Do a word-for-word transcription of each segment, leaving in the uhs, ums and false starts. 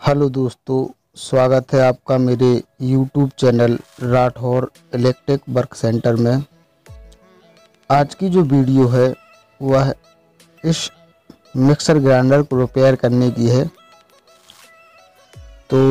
Hello दोस्तों, स्वागत है आपका मेरे YouTube channel Rathore electric work centre में। आज की जो वीडियो है वह इस मिक्सर ग्राइंडर को रिपेयर करने की है। तो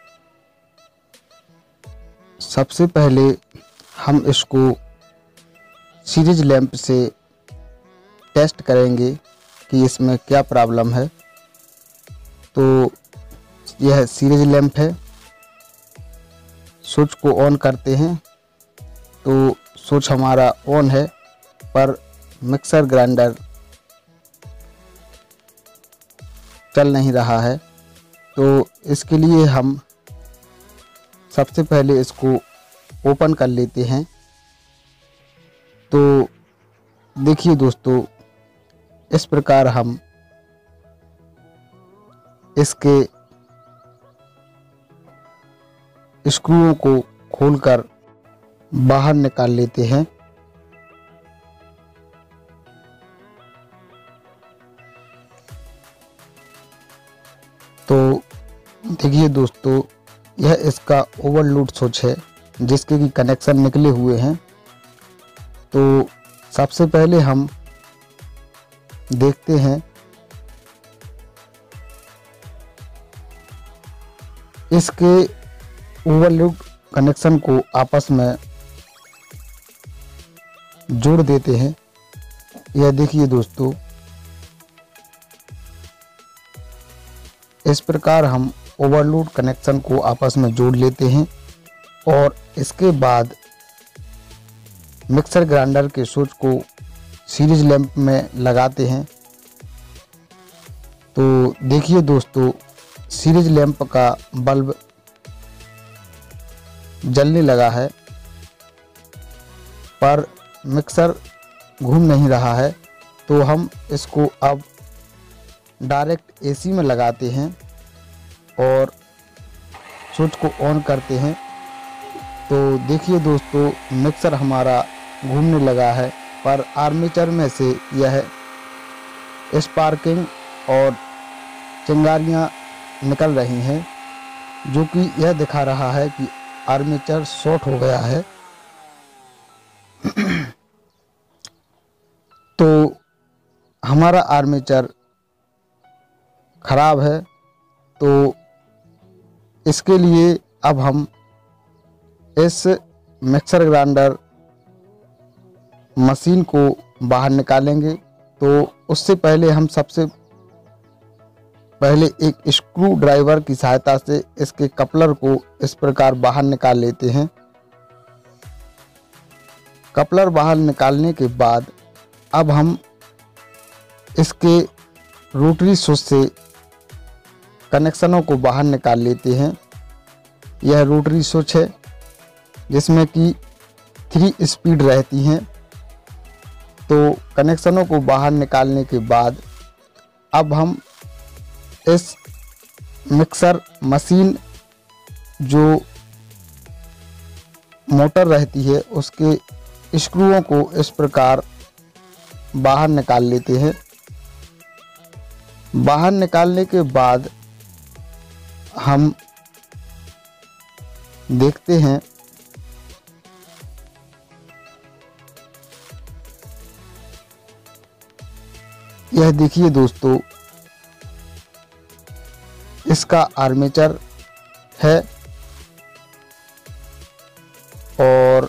सबसे पहले हम इसको सीरीज लैंप से टेस्ट करेंगे कि इसमें क्या प्रॉब्लम है। तो यह सीरीज लैंप है। स्विच को ऑन करते हैं तो स्विच हमारा ऑन है, पर मिक्सर ग्राइंडर चल नहीं रहा है। तो इसके लिए हम सबसे पहले इसको ओपन कर लेते हैं। तो देखिए दोस्तों, इस प्रकार हम इसके स्क्रूओं को खोलकर बाहर निकाल लेते हैं। तो देखिए दोस्तों, यह इसका ओवरलोड स्विच है जिसके की कनेक्शन निकले हुए हैं। तो सबसे पहले हम देखते हैं इसके ओवरलोड कनेक्शन को आपस में जोड़ देते हैं। यह देखिए दोस्तों, इस प्रकार हम ओवरलोड कनेक्शन को आपस में जोड़ लेते हैं और इसके बाद मिक्सर ग्राइंडर के स्विच को सीरीज लैंप में लगाते हैं। तो देखिए दोस्तों, सीरीज लैंप का बल्ब जलने लगा है, पर मिक्सर घूम नहीं रहा है। तो हम इसको अब डायरेक्ट एसी में लगाते हैं और स्विच को ऑन करते हैं। तो देखिए दोस्तों, मिक्सर हमारा घूमने लगा है, पर आर्मेचर में से यह स्पार्किंग और चिंगारियां निकल रही हैं, जो कि यह दिखा रहा है कि आर्मेचर शॉर्ट हो गया है। तो हमारा आर्मेचर खराब है। तो इसके लिए अब हम इस मिक्सर ग्राइंडर मशीन को बाहर निकालेंगे। तो उससे पहले हम सबसे पहले एक स्क्रू ड्राइवर की सहायता से इसके कपलर को इस प्रकार बाहर निकाल लेते हैं। कपलर बाहर निकालने के बाद अब हम इसके रोटरी स्विच से कनेक्शनों को बाहर निकाल लेते हैं। यह रोटरी स्विच है जिसमें कि थ्री स्पीड रहती हैं। तो कनेक्शनों को बाहर निकालने के बाद अब हम इस मिक्सर मशीन जो मोटर रहती है उसके स्क्रूओं को इस प्रकार बाहर निकाल लेते हैं। बाहर निकालने के बाद हम देखते हैं यह देखिए दोस्तों, इसका आर्मेचर है और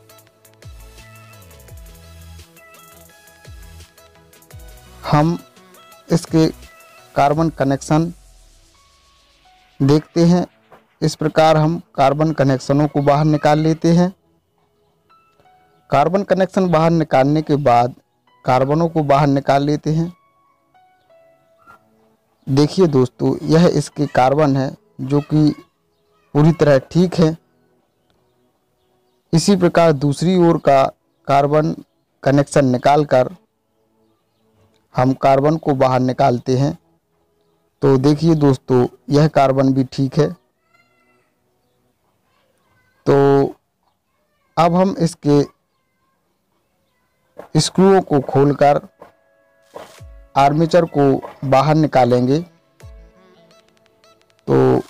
हम इसके कार्बन कनेक्शन देखते हैं। इस प्रकार हम कार्बन कनेक्शनों को बाहर निकाल लेते हैं। कार्बन कनेक्शन बाहर निकालने के बाद कार्बनों को बाहर निकाल लेते हैं। देखिए दोस्तों, यह इसके कार्बन है जो कि पूरी तरह ठीक है। इसी प्रकार दूसरी ओर का कार्बन कनेक्शन निकालकर हम कार्बन को बाहर निकालते हैं। तो देखिए दोस्तों, यह कार्बन भी ठीक है। तो अब हम इसके स्क्रूओं को खोलकर आर्मेचर को बाहर निकालेंगे। तो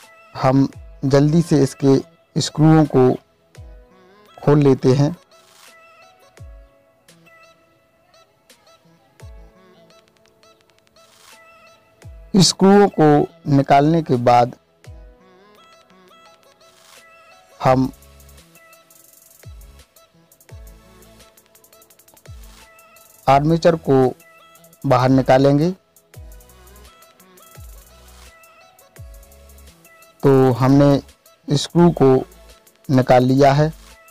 हम जल्दी से इसके स्क्रूओं को खोल लेते हैं। स्क्रूओं को निकालने के बाद हम आर्मेचर को बाहर निकालेंगे। तो हमने स्क्रू को निकाल लिया है।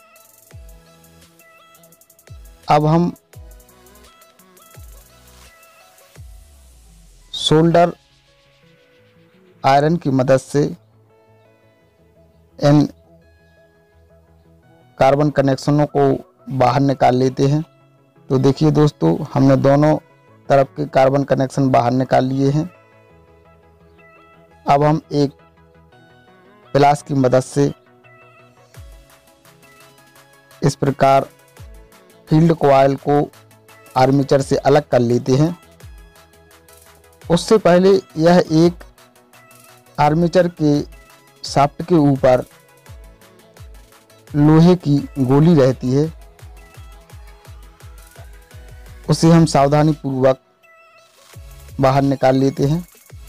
अब हम सोल्डर आयरन की मदद से इन कार्बन कनेक्शनों को बाहर निकाल लेते हैं। तो देखिए दोस्तों, हमने दोनों तरफ के कार्बन कनेक्शन बाहर निकाल लिए हैं। अब हम एक प्लास की मदद से इस प्रकार फील्ड कॉइल को आर्मेचर से अलग कर लेते हैं। उससे पहले यह एक आर्मेचर के शाफ्ट के ऊपर लोहे की गोली रहती है, उसे हम सावधानी पूर्वक बाहर निकाल लेते हैं।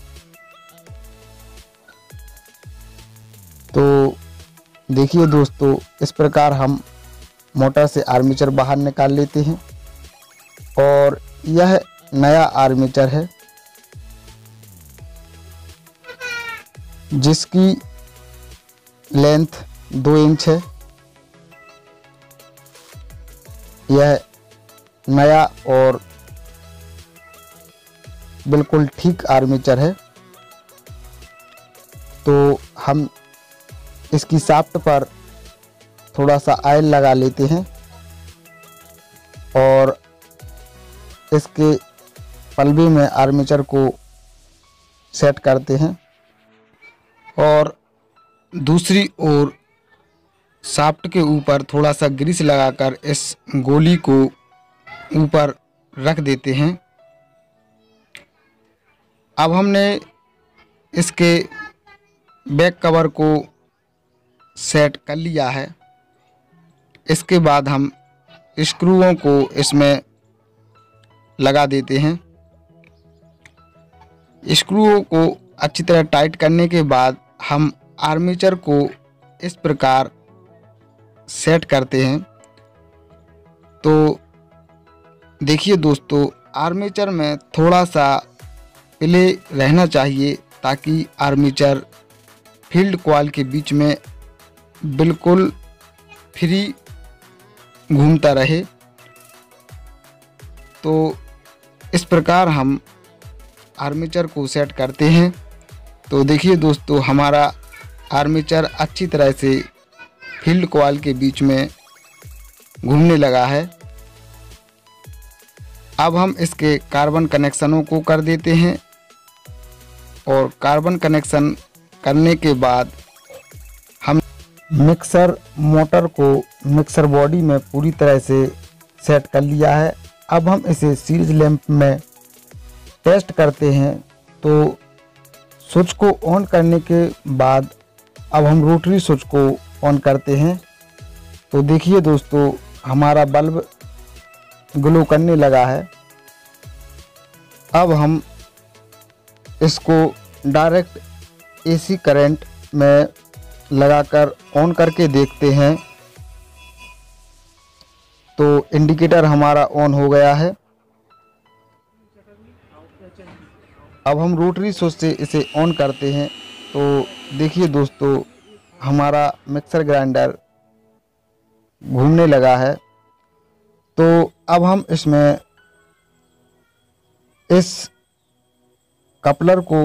तो देखिए दोस्तों, इस प्रकार हम मोटर से आर्मेचर बाहर निकाल लेते हैं और यह नया आर्मेचर है जिसकी लेंथ दो इंच है। यह नया और बिल्कुल ठीक आर्मेचर है। तो हम इसकी शाफ्ट पर थोड़ा सा ऑयल लगा लेते हैं और इसके पल्बे में आर्मेचर को सेट करते हैं और दूसरी ओर शाफ्ट के ऊपर थोड़ा सा ग्रीस लगाकर इस गोली को ऊपर रख देते हैं। अब हमने इसके बैक कवर को सेट कर लिया है। इसके बाद हम स्क्रूओं को इसमें लगा देते हैं। स्क्रूओं को अच्छी तरह टाइट करने के बाद हम आर्मेचर को इस प्रकार सेट करते हैं। तो देखिए दोस्तों, आर्मेचर में थोड़ा सा प्ले रहना चाहिए ताकि आर्मेचर फील्ड कॉइल के बीच में बिल्कुल फ्री घूमता रहे। तो इस प्रकार हम आर्मेचर को सेट करते हैं। तो देखिए दोस्तों, हमारा आर्मेचर अच्छी तरह से फील्ड कॉइल के बीच में घूमने लगा है। अब हम इसके कार्बन कनेक्शनों को कर देते हैं और कार्बन कनेक्शन करने के बाद हम मिक्सर मोटर को मिक्सर बॉडी में पूरी तरह से सेट कर लिया है। अब हम इसे सीरीज लैंप में टेस्ट करते हैं। तो स्विच को ऑन करने के बाद अब हम रोटरी स्विच को ऑन करते हैं। तो देखिए दोस्तों, हमारा बल्ब ग्लो करने लगा है। अब हम इसको डायरेक्ट एसी करंट में लगाकर ऑन करके देखते हैं। तो इंडिकेटर हमारा ऑन हो गया है। अब हम रोटरी स्विच से इसे ऑन करते हैं। तो देखिए दोस्तों, हमारा मिक्सर ग्राइंडर घूमने लगा है। तो अब हम इसमें इस कपलर को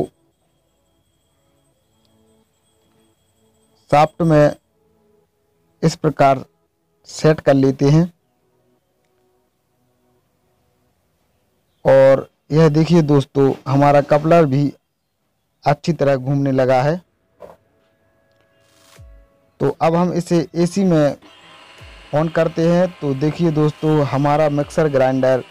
शाफ्ट में इस प्रकार सेट कर लेते हैं और यह देखिए दोस्तों, हमारा कपलर भी अच्छी तरह घूमने लगा है। तो अब हम इसे एसी में ऑन करते हैं। तो देखिए दोस्तों, हमारा मिक्सर ग्राइंडर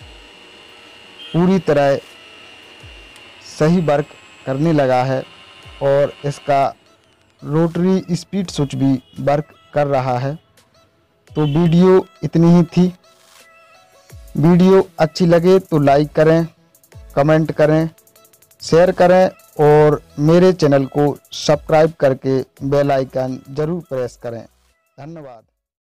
पूरी तरह सही वर्क करने लगा है और इसका रोटरी स्पीड स्विच भी वर्क कर रहा है। तो वीडियो इतनी ही थी। वीडियो अच्छी लगे तो लाइक करें, कमेंट करें, शेयर करें और मेरे चैनल को सब्सक्राइब करके बेल आइकन ज़रूर प्रेस करें। धन्यवाद।